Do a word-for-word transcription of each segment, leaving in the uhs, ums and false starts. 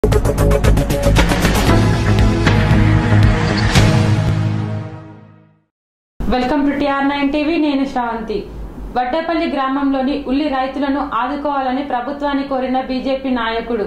Welcome to TR nine TV. నేను శ్రావంతి. వడ్డేపల్లి గ్రామంలోని ఉల్లి రైతులను ఆదుకోవాలని ప్రభుత్వాన్ని కోరిన బీజేపీ నాయకుడు.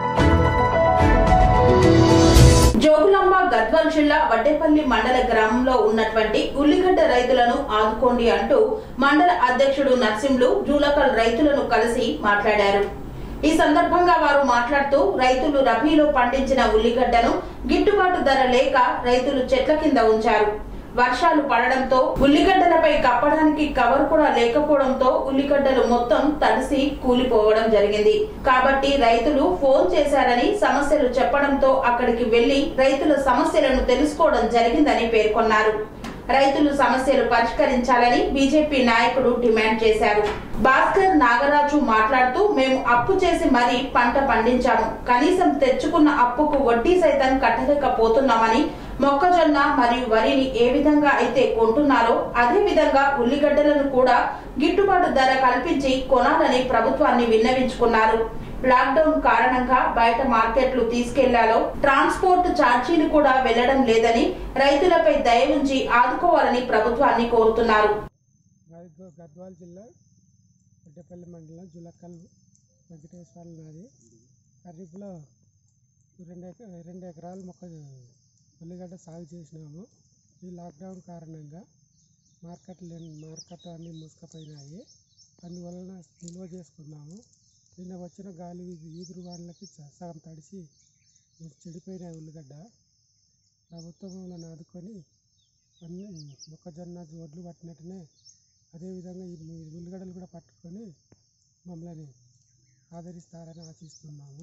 జోగులాంబ గద్వాల్ జిల్లా వడ్డేపల్లి మండల గ్రామంలో ఉన్నటువంటి ఉల్లిగడ్డ రైతులను ఆదుకోండి అంటూ మండల అధ్యక్షుడు నర్సింలు జూలకల్ రైతులను కలిసి మాట్లాడారు. ఈ సందర్భంగా వారు మాట్లాడుతూ రైతులు రబీలో పండించిన ఉల్లిగడ్డను గిట్టుబాటు ధర లేక రైతులు చెట్ల కింద ఉంచారు. వర్షాలు పడడంతో ఉల్లిగడ్డలపై కప్పడానికి కవర్ కూడా లేకపోవడంతో ఉల్లిగడ్డలు మొత్తం తడిసి కూలిపోవడం జరిగింది. కాబట్టి రైతులు ఫోన్ చేశారని సమస్యలు చెప్పడంతో అక్కడికి వెళ్లి రైతుల సమస్యలను తెలుసుకోవడం జరిగిందని పేర్కొన్నారు. రైతులు సమస్యలు పరిష్కరించాలని బీజేపీ నాయకుడు డిమాండ్ చేశారు. భాస్కర్ నాగరాజు మాట్లాడుతూ మేము అప్పు చేసి మరీ పంట పండించాము, కనీసం తెచ్చుకున్న అప్పుకు వడ్డీ సైతం కట్టలేకపోతున్నామని, మొక్కజొన్న మరియు వరిని ఏ విధంగా అయితే కొంటున్నారో అదే విధంగా ఉల్లిగడ్డలను కూడా గిట్టుబాటు ధర కల్పించి కొనాలని ప్రభుత్వాన్ని విన్నవించుకున్నారు. లాక్డౌన్ కారణంగా బయట మార్కెట్లు తీసుకెళ్లాలో ట్రాన్స్పోర్ట్ ఛార్జీలు కూడా వెళ్లడం లేదని రైతులపై దయ ఉంచి ఆదుకోవాలని ప్రభుత్వాన్ని కోరుతున్నారు. గద్వాల్ జిల్లా వడ్డేపల్లి మండలం జులకల్ వెంకటేశ్వర నది ఖరీఫ్లో రెండు రెండు ఎకరాలు మొక్క ఉల్లిగడ్డ సాగు చేసినాము. ఈ లాక్డౌన్ కారణంగా మార్కెట్లు మార్కెట్ అన్నీ మూసుకుపోయినాయి. అందువలన నిల్వ చేసుకున్నాము. నిన్న వచ్చిన గాలి ఈదురు వాళ్ళకి సగం తడిసి చెడిపోయినాయి ఉల్లిగడ్డ. ప్రభుత్వం వాళ్ళని ఆదుకొని అన్ని మొక్కజొన్న వడ్లు పట్టినట్టునే అదేవిధంగా ఈ ఉల్లిగడ్డలు కూడా పట్టుకొని మమ్మల్ని ఆదరిస్తారని ఆశిస్తున్నాము.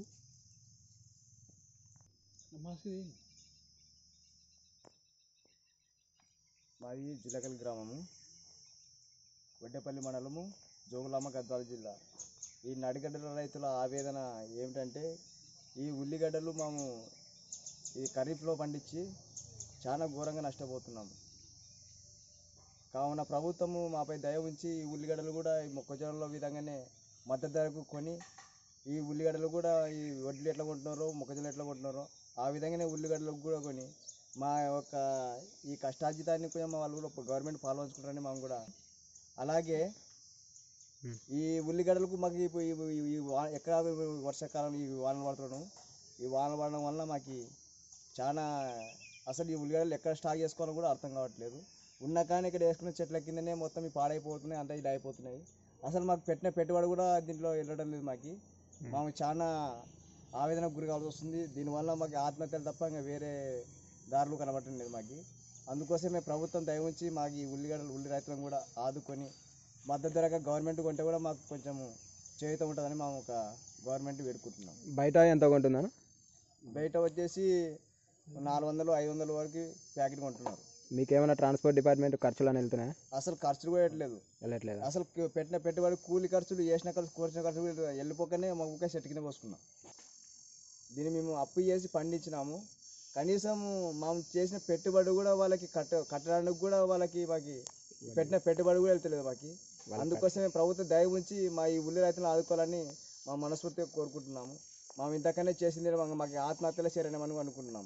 మాది జులకల్ గ్రామము, వడ్డేపల్లి మండలము, జోగులాంబ గద్వాల జిల్లా. ఈ నడిగడ్డల రైతుల ఆవేదన ఏమిటంటే ఈ ఉల్లిగడ్డలు మేము ఈ ఖరీఫ్లో పండించి చాలా ఘోరంగా నష్టపోతున్నాము. కావున ప్రభుత్వము మాపై దయ ఉంచి ఈ ఉల్లిగడ్డలు కూడా ఈ మొక్కజొన్నల విధంగానే మద్దతు ధరకు కొని ఈ ఉల్లిగడ్డలు కూడా ఈ వడ్లు ఎట్లా కొంటున్నారో మొక్కజొన్నలు ఎట్లా కొంటున్నారో ఆ విధంగానే ఉల్లిగడ్డలకు కూడా కొని మా యొక్క ఈ కష్టార్జితాన్ని కూడా మా వాళ్ళు కూడా గవర్నమెంట్ పాల్పంచుకుంటారని మేము కూడా. అలాగే ఈ ఉల్లిగడ్డలకు మాకు ఈ ఎక్కడ వర్షాకాలం ఈ వానలు పడుతున్నాం, ఈ వానలు పడడం వల్ల మాకు చాలా అసలు ఈ ఉల్లిగడ్డలు ఎక్కడ స్టాక్ చేసుకోవాలో కూడా అర్థం కావట్లేదు. ఉన్న కానీ ఇక్కడ వేసుకున్న చెట్ల కిందనే మొత్తం ఈ పాడైపోతున్నాయి, అంతా ఇది అయిపోతున్నాయి. అసలు మాకు పెట్టిన పెట్టుబడి కూడా దీంట్లో వెళ్ళడం లేదు. మాకు మాకు చాలా ఆవేదనకు గురి కావాల్సి వస్తుంది. దీనివల్ల మాకు ఆత్మహత్యలు తప్ప ఇంకా వేరే దారులు కనబడటం లేదు మాకు. అందుకోసమే ప్రభుత్వం దయ ఉంచి మాకు ఈ ఉల్లిగడ్డలు ఉల్లి రైతులను కూడా ఆదుకొని మద్దతు ధరగా గవర్నమెంట్ కొంటే కూడా మాకు కొంచెం చేయుత ఉంటుందని మేము ఒక గవర్నమెంట్ వేడుకుంటున్నాం. బయట ఎంత కొంటున్నాను? బయట వచ్చేసి నాలుగు వందలు ఐదు వందల వరకు ప్యాకెట్ కొంటున్నారు. మీకేమైనా ట్రాన్స్పోర్ట్ డిపార్ట్మెంట్ ఖర్చులు అని వెళ్తున్నాయా? అసలు ఖర్చులు కూడా వెళ్ళట్లేదు వెళ్ళట్లేదు అసలు పెట్టిన పెట్టుబడి కూలి ఖర్చులు, వేసిన ఖర్చు, కోసిన ఖర్చులు వెళ్ళిపోకనే మాకు చెట్టు కింద పోసుకున్నాం. దీన్ని మేము అప్పు చేసి పండించినాము. కనీసం మేము చేసిన పెట్టుబడి కూడా వాళ్ళకి కట్ట కట్టడానికి కూడా వాళ్ళకి మాకు పెట్టిన పెట్టుబడి కూడా వెళ్తలేదు మాకు. అందుకోసమే ప్రభుత్వం దయ ఉంచి మా ఈ ఉల్లి రైతులను ఆదుకోవాలని మా మనస్ఫూర్తిగా కోరుకుంటున్నాము. మేము ఇంతకనే చేసింది మాకు ఆత్మహత్యల చేరనేమని అనుకుంటున్నాము.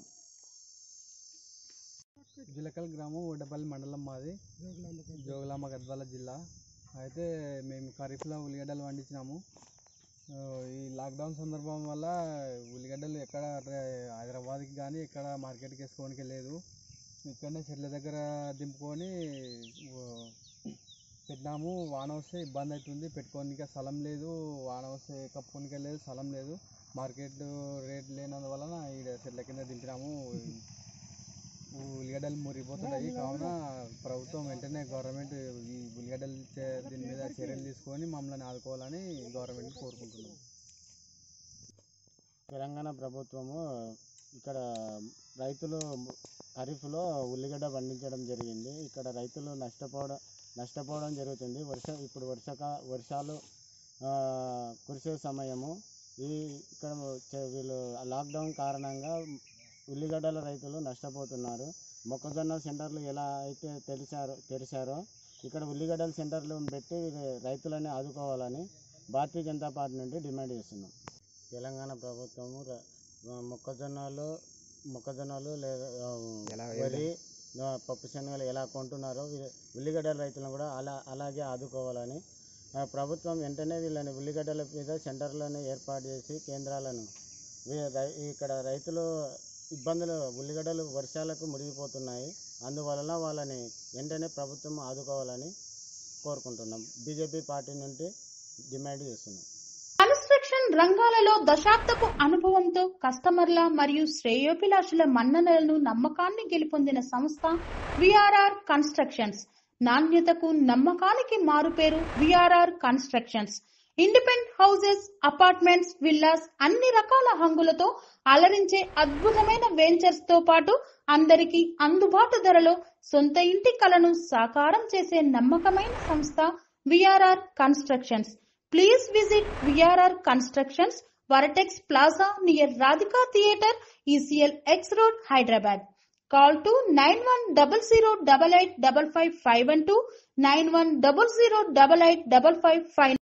జులకల్ గ్రామం, వడ్డేపల్లి మండలం మాది, జోగులాంబ గద్వాల జిల్లా. అయితే మేము ఖరీఫ్లో ఉల్లిగడ్డలు పండించినాము. ఈ లాక్డౌన్ సందర్భం వల్ల ఉల్లిగడ్డలు ఎక్కడ హైదరాబాద్కి కానీ ఎక్కడ మార్కెట్కి వేసుకోవడానికి లేదు. ఇక్కడనే చెట్ల దగ్గర దింపుకొని పెట్టినాము. వాన వస్తే ఇబ్బంది అవుతుంది, పెట్టుకోనికి స్థలం లేదు. వాన వస్తే కప్పుకోనికే లేదు, స్థలం లేదు. మార్కెట్ రేట్ లేనందువలన ఇక్కడ చెట్ల కింద దింపినాము. ఉల్లిగడ్డలు మురిగిపోతున్నాయి. కావున ప్రభుత్వం వెంటనే గవర్నమెంట్ ఈ ఉల్లిగడ్డలు దీని మీద చర్యలు తీసుకొని మమ్మల్ని ఆదుకోవాలని గవర్నమెంట్ కోరుకుంటున్నాం. తెలంగాణ ప్రభుత్వము ఇక్కడ రైతులు ఖరీఫ్లో ఉల్లిగడ్డ పండించడం జరిగింది. ఇక్కడ రైతులు నష్టపోవడం నష్టపోవడం జరుగుతుంది. వర్ష ఇప్పుడు వర్షకా వర్షాలు కురిసే సమయము. ఈ ఇక్కడ వీళ్ళు లాక్డౌన్ కారణంగా ఉల్లిగడ్డల రైతులు నష్టపోతున్నారు. మొక్కజొన్న సెంటర్లు ఎలా అయితే తెరిచారో తెరిచారో ఇక్కడ ఉల్లిగడ్డల సెంటర్లు పెట్టి రైతులని ఆదుకోవాలని భారతీయ జనతా పార్టీ నుండి డిమాండ్ చేస్తున్నాం. తెలంగాణ ప్రభుత్వము ఆ, మొక్కజొన్నలు మొక్కజొన్నలు లేదా ఆ, ఎలా వరి ఆ, పప్పు శనగలు ఎలా కొంటున్నారో వీ- ఉల్లిగడ్డల రైతులను కూడా అలా అలాగే ఆదుకోవాలని ఆ, ప్రభుత్వం వెంటనే వీళ్ళని ఉల్లిగడ్డల మీద సెంటర్లను ఏర్పాటు చేసి కేంద్రాలను వీ- రై- ఇక్కడ రైతులు ఇబ్బందులు ఉల్లిగడ్డలు వర్షాలకు మునిగిపోతున్నాయి. అందువలన వాళ్ళని వెంటనే ప్రభుత్వం ఆదుకోవాలని కోరుకుంటున్నాం. బీజేపీ పార్టీ నుండి డిమాండ్ చేస్తున్నాం. కన్స్ట్రక్షన్ రంగాలలో దశాబ్దపు అనుభవంతో కస్టమర్ల మరియు శ్రేయోభిలాషుల మన్ననలను నమ్మకాన్ని గెలుపొందిన సంస్థ విఆర్ఆర్ కన్స్ట్రక్షన్స్. నాణ్యతకు నమ్మకానికి మారుపేరు VRR constructions. Independent houses, apartments, villas అన్ని రకాల హంగులతో అలరించే అద్భుతమైన వెంచర్స్ తో పాటు అందరికీ అందుబాటు ధరలో సొంత ఇంటి కలను సాకారం చేసే నమ్మకమైన సంస్థ VRR constructions. Please visit V R R Constructions, Varatex Plaza near Radhika Theatre, E C L X Road, Hyderabad. Call to nine one zero zero eight eight five five five one two, nine one zero zero eight eight five five five.